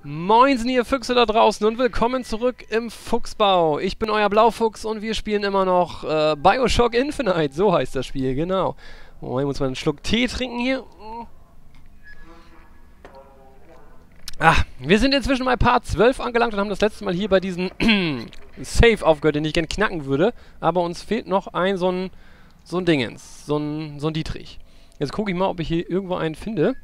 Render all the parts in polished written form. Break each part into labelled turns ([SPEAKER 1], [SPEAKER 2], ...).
[SPEAKER 1] Moinsen, ihr Füchse da draußen und willkommen zurück im Fuchsbau. Ich bin euer Blaufuchs und wir spielen immer noch BioShock Infinite, so heißt das Spiel, genau. Oh, ich muss mal einen Schluck Tee trinken hier. Wir sind inzwischen bei Part 12 angelangt und haben das letzte Mal hier bei diesem Safe aufgehört, den ich gerne knacken würde. Aber uns fehlt noch so ein Dingens, so ein Dietrich. Jetzt gucke ich mal, ob ich hier irgendwo einen finde.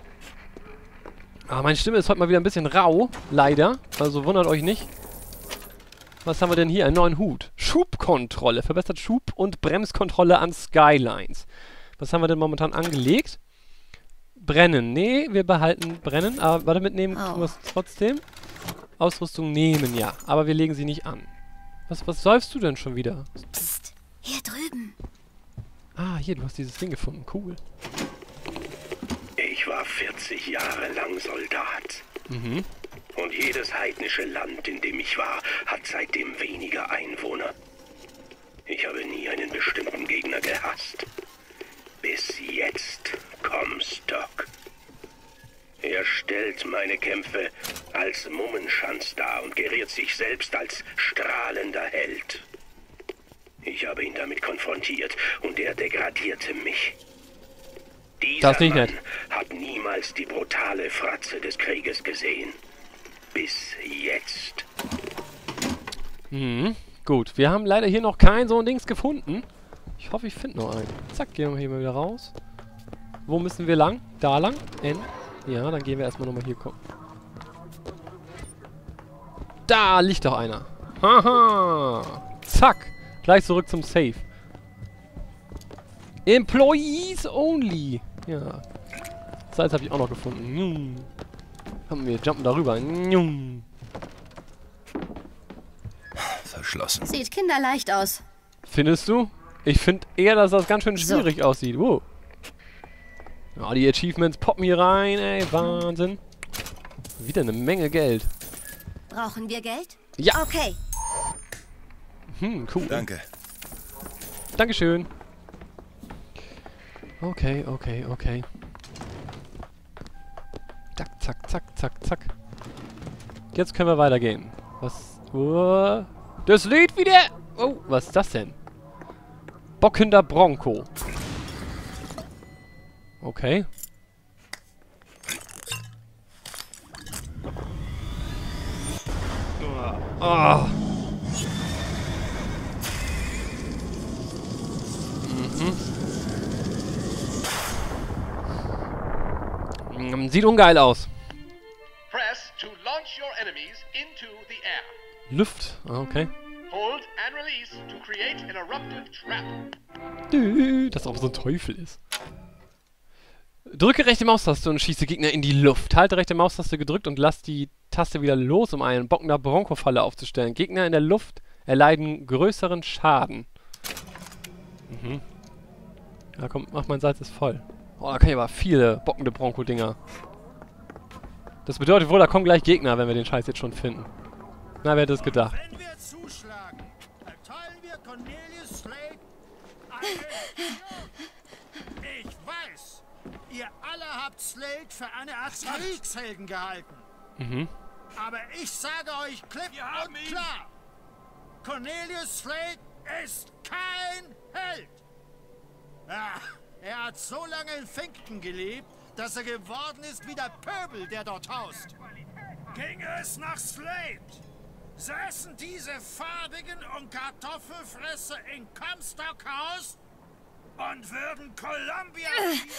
[SPEAKER 1] Meine Stimme ist heute mal wieder ein bisschen rau, leider. Also wundert euch nicht. Was haben wir denn hier? Einen neuen Hut. Schubkontrolle. Verbessert Schub- und Bremskontrolle an Skylines. Was haben wir denn momentan angelegt? Brennen. Nee, wir behalten Brennen. Aber warte, mitnehmen tun wir es trotzdem. Ausrüstung nehmen, ja. Aber wir legen sie nicht an. Was säufst du denn schon wieder?
[SPEAKER 2] Psst, hier drüben.
[SPEAKER 1] Hier, du hast dieses Ding gefunden. Cool.
[SPEAKER 3] Ich war 40 Jahre lang Soldat.
[SPEAKER 1] Mhm.
[SPEAKER 3] Und jedes heidnische Land, in dem ich war, hat seitdem weniger Einwohner. Ich habe nie einen bestimmten Gegner gehasst. Bis jetzt, Comstock. Er stellt meine Kämpfe als Mummenschanz dar und geriert sich selbst als strahlender Held. Ich habe ihn damit konfrontiert und er degradierte mich. Dieser Mann hat niemals die brutale Fratze des Krieges gesehen. Bis jetzt.
[SPEAKER 1] Gut, wir haben leider hier noch kein so ein Dings gefunden. Ich hoffe, ich finde noch einen. Zack, gehen wir hier mal wieder raus. Wo müssen wir lang? Da lang? Ja, dann gehen wir erstmal nochmal hier gucken. Da liegt doch einer. Haha. Zack. Gleich zurück zum Safe. Employees only. Ja. Salz habe ich auch noch gefunden. Komm, wir jumpen darüber.
[SPEAKER 4] Verschlossen.
[SPEAKER 2] Sieht kinderleicht aus.
[SPEAKER 1] Findest du? Ich finde eher, dass das ganz schön schwierig aussieht. Wow. Ja, die Achievements poppen hier rein, ey. Wahnsinn. Wieder eine Menge Geld.
[SPEAKER 2] Brauchen wir Geld?
[SPEAKER 1] Ja.
[SPEAKER 2] Okay.
[SPEAKER 1] Cool.
[SPEAKER 4] Danke.
[SPEAKER 1] Dankeschön. Okay. Zack, zack, zack, zack, zack. Jetzt können wir weitergehen. Was? Das lädt wieder! Oh, was ist das denn? Bockender Bronco. Okay. Sieht ungeil aus.
[SPEAKER 5] Press to launch your enemies into the air.
[SPEAKER 1] Luft. Okay.
[SPEAKER 5] Hold and release to create an eruptive trap.
[SPEAKER 1] Das auch so ein Teufel ist. Drücke rechte Maustaste und schieße Gegner in die Luft. Halte rechte Maustaste gedrückt und lass die Taste wieder los, um einen bockender Bronco-Falle aufzustellen. Gegner in der Luft erleiden größeren Schaden. Ja, komm, mach, mein Salz ist voll. Oh, da kann ich aber viele bockende Bronco-Dinger. Das bedeutet wohl, da kommen gleich Gegner, wenn wir den Scheiß jetzt schon finden. Na, wer hätte es gedacht?
[SPEAKER 6] Wenn wir zuschlagen, erteilen wir Cornelius Slade Ich weiß, ihr alle habt Slade für eine Art Kriegshelden gehalten. Aber ich sage euch klipp und klar, Cornelius Slade ist kein Held. Er hat so lange in Finkton gelebt, dass er geworden ist wie der Pöbel, der dort haust. Ging es nach Slade, säßen diese farbigen und Kartoffelfresser in Comstock House und würden Columbia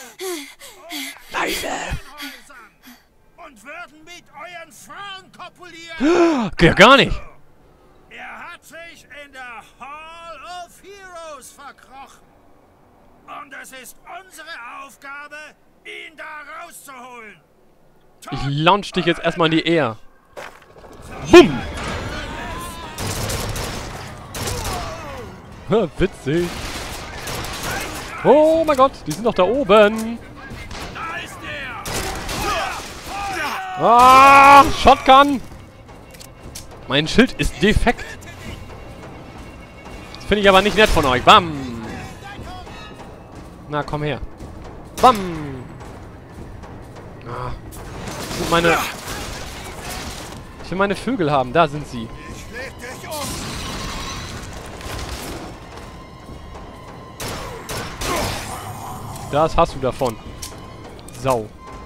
[SPEAKER 6] und würden mit euren Frauen kopulieren.
[SPEAKER 1] Geht gar nicht.
[SPEAKER 6] Er hat sich in der Hall of Heroes verkrochen. Und es ist unsere Aufgabe, ihn da rauszuholen.
[SPEAKER 1] Ich launch dich jetzt erstmal in die Air. Bumm! Witzig. Oh mein Gott, die sind doch da oben. Shotgun! Mein Schild ist defekt. Das finde ich aber nicht nett von euch. Bam! Na, komm her. Bam! Das sind meine Ich will meine Vögel haben. Da sind sie.
[SPEAKER 6] Ich leg dich um.
[SPEAKER 1] Das hast du davon. Sau.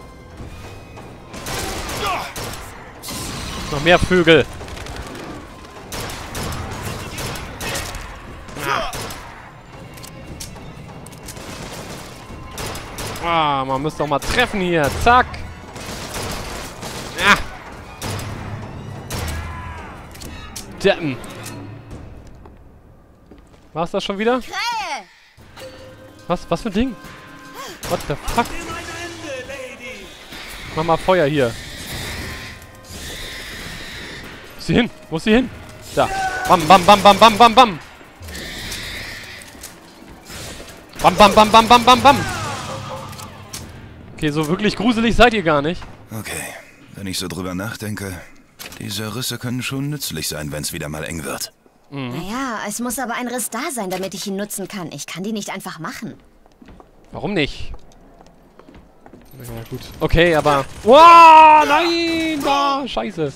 [SPEAKER 1] Noch mehr Vögel. Ah, man müsste doch mal treffen hier. Zack. Ah. Deppen. War's das schon wieder?
[SPEAKER 2] Krähe!
[SPEAKER 1] Was für ein Ding? What the fuck? Mach mal Feuer hier. Wo ist sie hin? Wo ist sie hin? Da. Bam, bam, bam, bam, bam, bam, bam. Bam, bam, bam, bam, bam, bam, bam. Okay, so wirklich gruselig seid ihr gar nicht.
[SPEAKER 4] Okay, wenn ich so drüber nachdenke, diese Risse können schon nützlich sein, wenn es wieder mal eng wird.
[SPEAKER 2] Naja, es muss aber ein Riss da sein, damit ich ihn nutzen kann. Ich kann die nicht einfach machen.
[SPEAKER 1] Warum nicht? Na ja, gut. Okay, aber... Wow, nein! Oh, scheiße.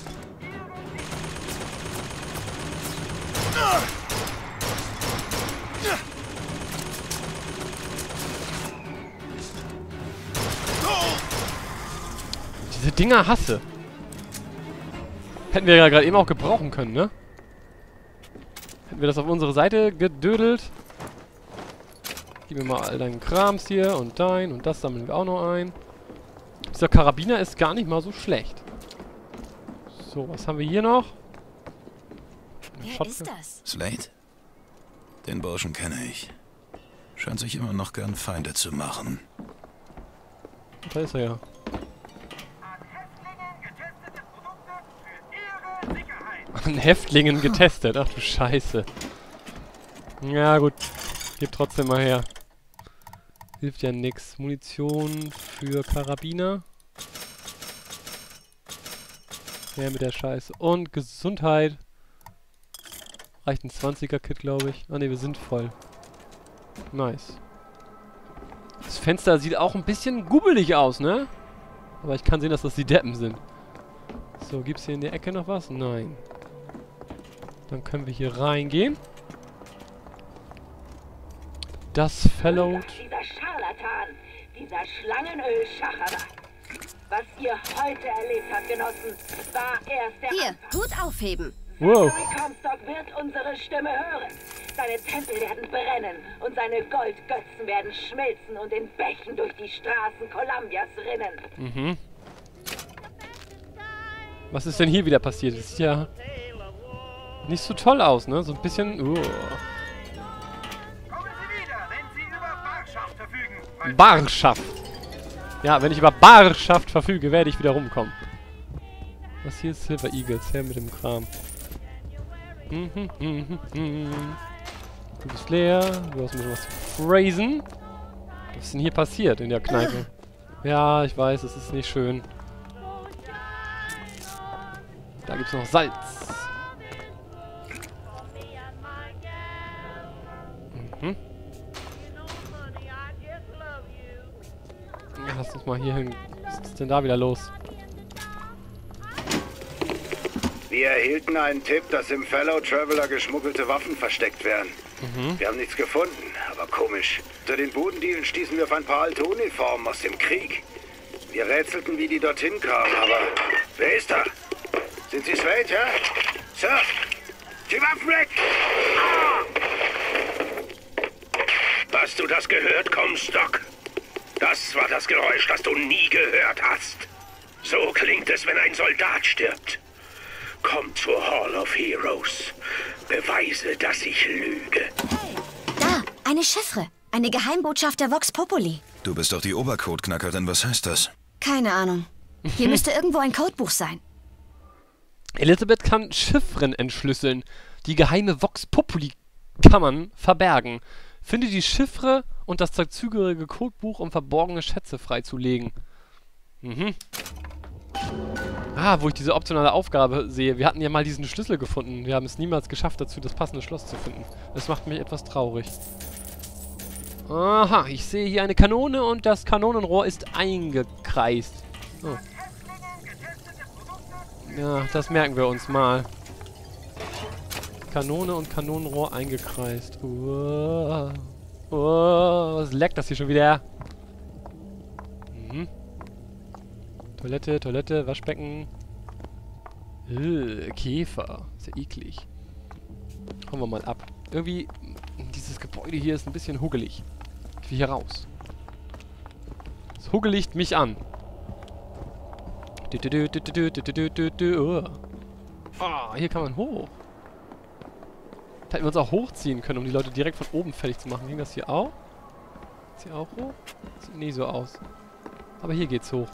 [SPEAKER 1] Diese Dinger hasse. Hätten wir ja gerade eben auch gebrauchen können, ne? Hätten wir das auf unsere Seite gedödelt. Gib mir mal all deinen Krams hier und dein und das sammeln wir auch noch ein. Dieser Karabiner ist gar nicht mal so schlecht. So, was haben wir hier noch?
[SPEAKER 2] Wer ist das?
[SPEAKER 4] Slade? Den Burschen kenne ich. Scheint sich immer noch gern Feinde zu machen.
[SPEAKER 1] Da ist er ja. An Häftlingen getestet. Ach du Scheiße. Ja gut. Gib trotzdem mal her. Hilft ja nix. Munition für Karabiner. Ja, mit der Scheiße. Und Gesundheit. Reicht ein 20er-Kit, glaube ich. Ah ne, wir sind voll. Nice. Das Fenster sieht auch ein bisschen gubbelig aus, ne? Aber ich kann sehen, dass das die Deppen sind. So, gibt's hier in der Ecke noch was? Nein. Dann können wir hier reingehen. Das Fellow...
[SPEAKER 7] Dieser Scharlatan, dieser Schlangenöl-Schacher. Was ihr heute erlebt habt, Genossen, war erst der
[SPEAKER 2] Hier,
[SPEAKER 7] Anfang.
[SPEAKER 2] Hut aufheben.
[SPEAKER 1] Wow.
[SPEAKER 7] Zachary Comstock wird unsere Stimme hören. Seine Tempel werden brennen und seine Goldgötzen werden schmelzen und in Bächen durch die Straßen Columbias rinnen.
[SPEAKER 1] Mhm. Was ist denn hier wieder passiert? Das sieht ja nicht so toll aus, ne? So ein bisschen...
[SPEAKER 6] Kommen Sie wieder, wenn Sie über Barschaft verfügen.
[SPEAKER 1] Barschaft. Ja, wenn ich über Barschaft verfüge, werde ich wieder rumkommen. Was hier ist Silver Eagles? Her mit dem Kram. Du bist leer. Du hast ein bisschen was zu phrasen. Was ist denn hier passiert in der Kneipe? Ja, ich weiß, es ist nicht schön. Da gibt's noch Salz. Mhm. Ja, lass uns mal hier hin. Was ist denn da wieder los?
[SPEAKER 3] Wir erhielten einen Tipp, dass im Fellow Traveler geschmuggelte Waffen versteckt wären. Wir haben nichts gefunden, aber komisch. Unter den Bodendielen stießen wir auf ein paar alte Uniformen aus dem Krieg. Wir rätselten, wie die dorthin kamen, aber... Wer ist da? Sind Sie Slade, ja? Sir! Die Waffen weg! Hast du das gehört, Comstock? Das war das Geräusch, das du nie gehört hast. So klingt es, wenn ein Soldat stirbt. Komm zur Hall of Heroes. Beweise, dass ich lüge.
[SPEAKER 2] Hey, da, eine Chiffre. Eine Geheimbotschaft der Vox Populi.
[SPEAKER 4] Du bist doch die Obercode-Knackerin, was heißt das?
[SPEAKER 2] Keine Ahnung. Hier müsste irgendwo ein Codebuch sein.
[SPEAKER 1] Elizabeth kann Chiffren entschlüsseln. Die geheime Vox Populi kann man verbergen. Finde die Chiffre und das dazugehörige Codebuch, um verborgene Schätze freizulegen. Mhm. Ah, wo ich diese optionale Aufgabe sehe. Wir hatten ja mal diesen Schlüssel gefunden. Wir haben es niemals geschafft dazu, das passende Schloss zu finden. Das macht mich etwas traurig. Aha, ich sehe hier eine Kanone und das Kanonenrohr ist eingekreist. Oh. Ja, das merken wir uns mal. Kanone und Kanonenrohr eingekreist. Was leckt das hier schon wieder? Mhm. Toilette, Toilette, Waschbecken. Käfer. Ist ja eklig. Hauen wir mal ab. Irgendwie, dieses Gebäude hier ist ein bisschen huggelig. Ich will hier raus. Es huggelicht mich an. Ah, hier kann man hoch. Da hätten wir uns auch hochziehen können, um die Leute direkt von oben fertig zu machen. Ging das hier auch? Ist hier auch hoch? Sieht nie so aus. Aber hier geht's hoch.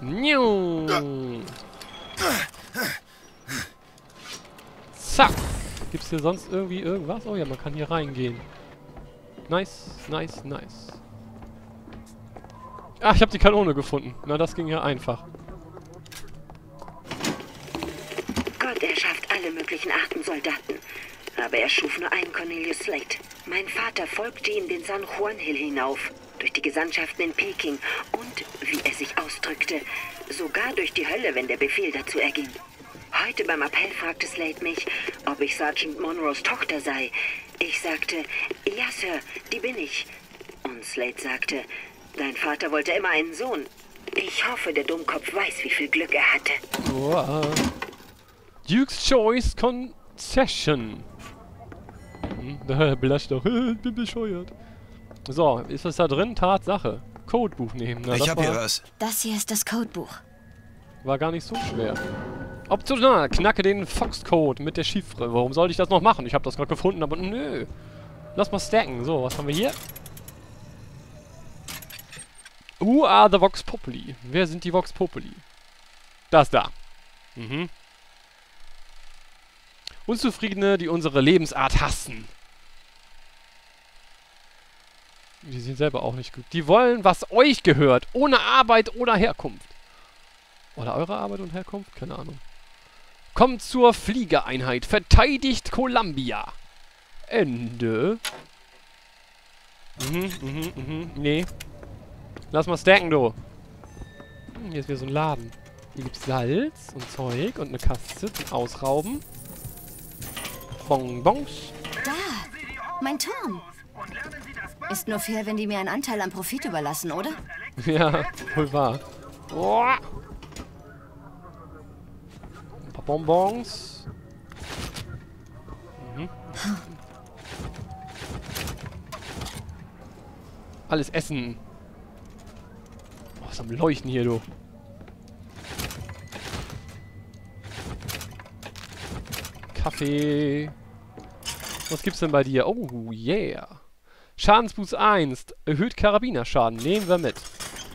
[SPEAKER 1] Zack! Gibt's hier sonst irgendwie irgendwas? Oh ja, man kann hier reingehen. Nice, nice, nice. Ach, ich habe die Kanone gefunden. Na, das ging ja einfach.
[SPEAKER 7] Gott erschafft alle möglichen Arten Soldaten. Aber er schuf nur einen Cornelius Slate. Mein Vater folgte ihm den San Juan Hill hinauf, durch die Gesandtschaften in Peking und, wie er sich ausdrückte, sogar durch die Hölle, wenn der Befehl dazu erging. Heute beim Appell fragte Slate mich, ob ich Sergeant Monroes Tochter sei. Ich sagte, ja, Sir, die bin ich. Und Slate sagte, dein Vater wollte immer einen Sohn. Ich hoffe, der Dummkopf weiß, wie viel Glück er hatte.
[SPEAKER 1] Wow. Duke's Choice Concession. Belasch doch. Ich bin bescheuert. So, ist was da drin? Tatsache. Codebuch nehmen. Na,
[SPEAKER 4] ich hab hier was.
[SPEAKER 2] Das hier ist das Codebuch.
[SPEAKER 1] War gar nicht so schwer. Optional, knacke den Fox-Code mit der Chiffre. Warum sollte ich das noch machen? Ich habe das gerade gefunden, aber nö. Lass mal stacken. So, was haben wir hier? Who are the Vox Populi? Wer sind die Vox Populi? Das da. Mhm. Unzufriedene, die unsere Lebensart hassen. Die sind selber auch nicht gut. Die wollen, was euch gehört. Ohne Arbeit oder Herkunft. Oder eure Arbeit und Herkunft? Keine Ahnung. Kommt zur Fliegereinheit. Verteidigt Columbia. Ende. Nee. Lass mal stacken, du. Hier ist wieder so ein Laden. Hier gibt's Salz und Zeug und eine Kaste zum Ausrauben. Bonbons.
[SPEAKER 2] Da, mein Turm. Ist nur fair, wenn die mir einen Anteil am Profit überlassen, oder?
[SPEAKER 1] Ja, wohl wahr. Oh. Ein paar Bonbons. Mhm. Alles essen. Oh, ist am Leuchten hier, du. Kaffee. Was gibt's denn bei dir? Oh, yeah. Schadensboost 1. Erhöht Karabinerschaden. Nehmen wir mit.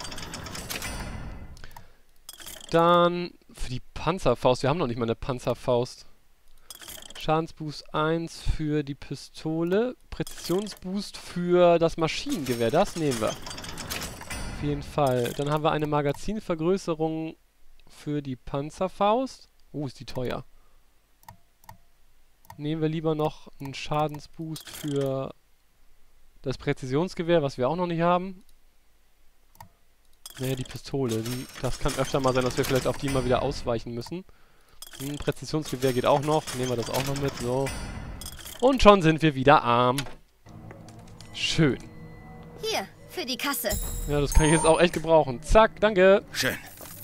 [SPEAKER 1] Dann für die Panzerfaust. Wir haben noch nicht mal eine Panzerfaust. Schadensboost 1 für die Pistole. Präzisionsboost für das Maschinengewehr. Das nehmen wir. Auf jeden Fall. Dann haben wir eine Magazinvergrößerung für die Panzerfaust. Oh, ist die teuer. Nehmen wir lieber noch einen Schadensboost für das Präzisionsgewehr, was wir auch noch nicht haben. Naja, die Pistole. Das kann öfter mal sein, dass wir vielleicht auf die mal wieder ausweichen müssen. Präzisionsgewehr geht auch noch. Nehmen wir das auch noch mit. So. Und schon sind wir wieder arm. Schön.
[SPEAKER 2] Hier, für die Kasse.
[SPEAKER 1] Ja, das kann ich jetzt auch echt gebrauchen. Zack, danke.
[SPEAKER 4] Schön.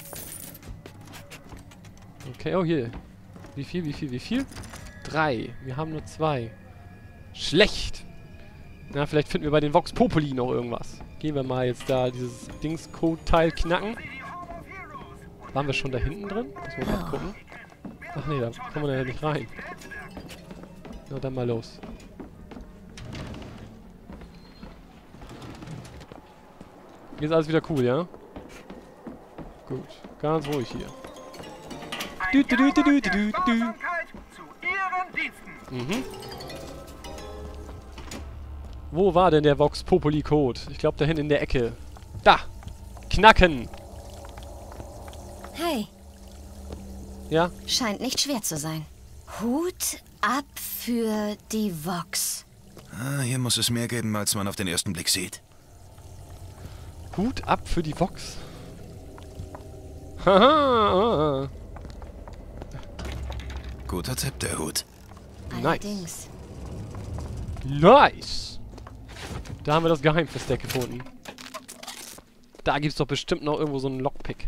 [SPEAKER 1] Okay, oh hier. Wie viel, wie viel, wie viel? 3. Wir haben nur 2. Schlecht. Na, vielleicht finden wir bei den Vox Populi noch irgendwas. Gehen wir mal jetzt da dieses Dings-Code-Teil knacken. Waren wir schon da hinten drin? Müssen wir mal gucken. Ach nee, da kommen wir ja nicht rein. Na, dann mal los. Hier ist alles wieder cool, ja? Gut. Ganz ruhig hier. Mhm. Wo war denn der Vox Populi Code? Ich glaube da hinten in der Ecke. Da! Knacken!
[SPEAKER 2] Hey.
[SPEAKER 1] Ja?
[SPEAKER 2] Scheint nicht schwer zu sein. Hut ab für die Vox.
[SPEAKER 4] Ah, hier muss es mehr geben, als man auf den ersten Blick sieht.
[SPEAKER 1] Hut ab für die Vox. Haha!
[SPEAKER 4] Guter Tipp, der Hut.
[SPEAKER 2] Allerdings.
[SPEAKER 1] Nice! Da haben wir das Geheimversteck gefunden. Da gibt's doch bestimmt noch irgendwo so einen Lockpick.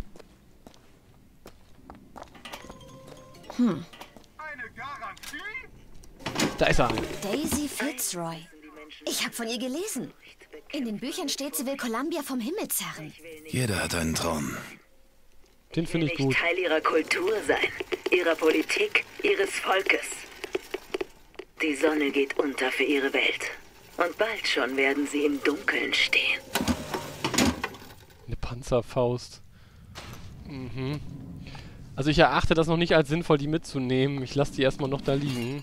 [SPEAKER 1] Da ist er.
[SPEAKER 2] Daisy Fitzroy. Ich habe von ihr gelesen. In den Büchern steht, sie will Columbia vom Himmel zerren.
[SPEAKER 4] Jeder hat einen Traum.
[SPEAKER 1] Den finde ich
[SPEAKER 7] Nicht
[SPEAKER 1] gut.
[SPEAKER 7] Teil ihrer Kultur sein, ihrer Politik, ihres Volkes. Die Sonne geht unter für ihre Welt. Und bald schon werden sie im Dunkeln stehen.
[SPEAKER 1] Eine Panzerfaust. Mhm. Also ich erachte das noch nicht als sinnvoll, die mitzunehmen. Ich lasse die erstmal noch da liegen.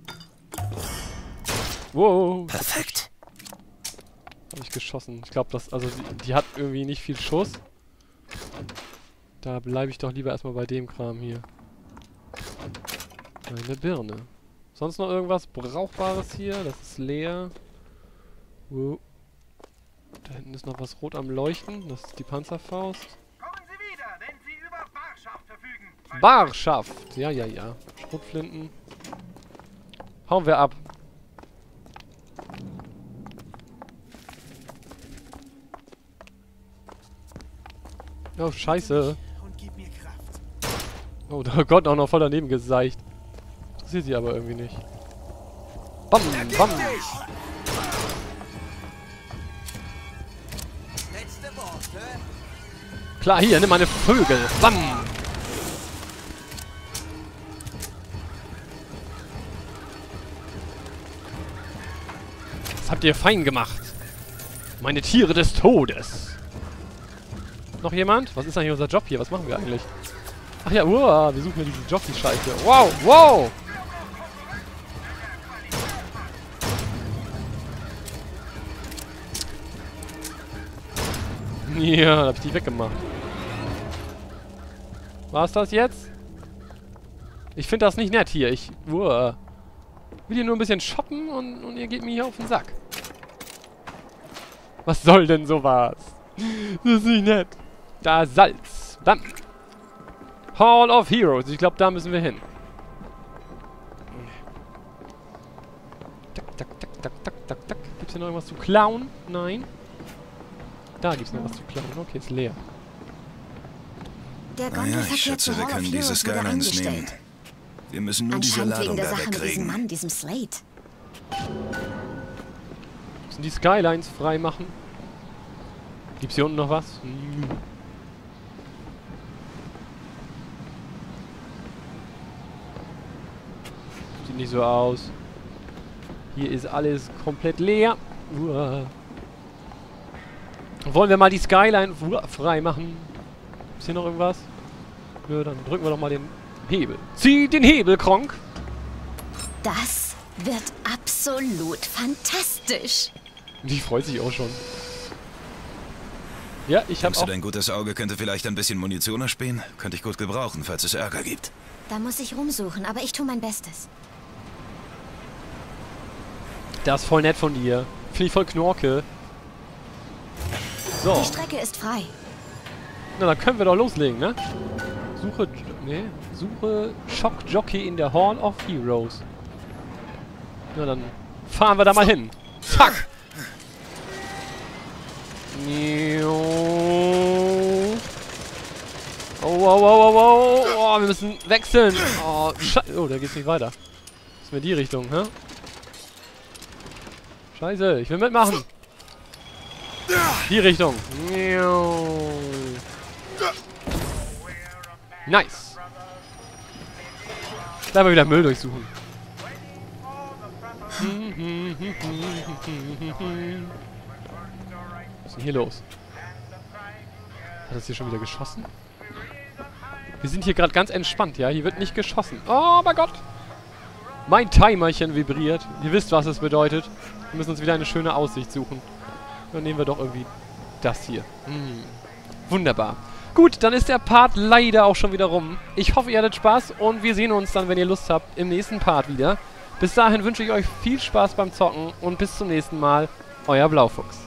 [SPEAKER 1] Wow.
[SPEAKER 4] Perfekt.
[SPEAKER 1] Habe ich geschossen. Ich glaube, das, also die hat irgendwie nicht viel Schuss. Da bleibe ich doch lieber erstmal bei dem Kram hier. Eine Birne. Sonst noch irgendwas Brauchbares hier? Das ist leer. Wow. Da hinten ist noch was rot am Leuchten. Das ist die Panzerfaust.
[SPEAKER 6] Kommen Sie wieder, wenn Sie über Barschaft verfügen.
[SPEAKER 1] Barschaft! Ja, ja, ja. Schrotflinten. Hauen wir ab. Oh, scheiße.
[SPEAKER 6] Und gib mir Kraft.
[SPEAKER 1] Oh, der Gott, auch noch voll daneben geseicht. Interessiert sie aber irgendwie nicht. Bam, bam.
[SPEAKER 6] Letzte Worte.
[SPEAKER 1] Klar, hier, nimm meine Vögel. Bam. Was habt ihr fein gemacht? Meine Tiere des Todes. Noch jemand? Was ist eigentlich unser Job hier? Was machen wir eigentlich? Ach ja, wir suchen ja diese Jockey-Scheiße. Wow, wow! Ja, da hab ich die weggemacht. War's das jetzt? Ich finde das nicht nett hier. Ich will hier nur ein bisschen shoppen und ihr geht mir hier auf den Sack. Was soll denn sowas? Das ist nicht nett. Da Salz. Dann. Hall of Heroes. Ich glaube, da müssen wir hin. Tak, tak, tak, tak, tak, tak, tak. Gibt's hier noch irgendwas zu klauen? Nein. Da gibt's noch was zu klauen. Okay, ist leer.
[SPEAKER 2] Der
[SPEAKER 4] Naja,
[SPEAKER 2] Gondelverkehr
[SPEAKER 4] ich schätze,
[SPEAKER 2] zu
[SPEAKER 4] wir
[SPEAKER 2] Hall of
[SPEAKER 4] können diese
[SPEAKER 2] Heroes wurde
[SPEAKER 4] Skylines nehmen.
[SPEAKER 2] eingestellt.
[SPEAKER 4] Wir müssen nur diese
[SPEAKER 2] Anscheinend wegen
[SPEAKER 4] Ladung
[SPEAKER 2] der
[SPEAKER 4] da
[SPEAKER 2] Sache mit diesem
[SPEAKER 4] wegkriegen.
[SPEAKER 2] Mann, diesem Slate.
[SPEAKER 1] Müssen die Skylines frei machen? Gibt's hier unten noch was? Sieht nicht so aus. Hier ist alles komplett leer. Wollen wir mal die Skyline frei machen? Ist hier noch irgendwas? Ja, dann drücken wir doch mal den Hebel. Zieh den Hebel, Kronk!
[SPEAKER 2] Das wird absolut fantastisch.
[SPEAKER 1] Die freut sich auch schon. Ja, ich habe
[SPEAKER 4] Denkst du,
[SPEAKER 1] auch...
[SPEAKER 4] dein gutes Auge könnte vielleicht ein bisschen Munition erspähen? Könnte ich gut gebrauchen, falls es Ärger gibt.
[SPEAKER 2] Da muss ich rumsuchen, aber ich tue mein Bestes.
[SPEAKER 1] Das ist voll nett von dir. Finde ich voll Knorke. So.
[SPEAKER 2] Die Strecke ist frei.
[SPEAKER 1] Na, dann können wir doch loslegen, ne? Suche Schockjockey in der Hall of Heroes. Na, dann fahren wir da mal hin. Zack! Oh, wow, wow, wow, wow. Oh, wir müssen wechseln. Oh, oh, da geht's nicht weiter. Ist mir die Richtung, hä? Scheiße, ich will mitmachen. Die Richtung. Nice. Da mal wieder Müll durchsuchen. Was ist denn hier los? Hat das hier schon wieder geschossen? Wir sind hier gerade ganz entspannt, ja? Hier wird nicht geschossen. Oh mein Gott! Mein Timerchen vibriert. Ihr wisst, was es bedeutet. Wir müssen uns wieder eine schöne Aussicht suchen. Dann nehmen wir doch irgendwie das hier. Wunderbar. Gut, dann ist der Part leider auch schon wieder rum. Ich hoffe, ihr hattet Spaß und wir sehen uns dann, wenn ihr Lust habt, im nächsten Part wieder. Bis dahin wünsche ich euch viel Spaß beim Zocken und bis zum nächsten Mal. Euer Blaufuchs.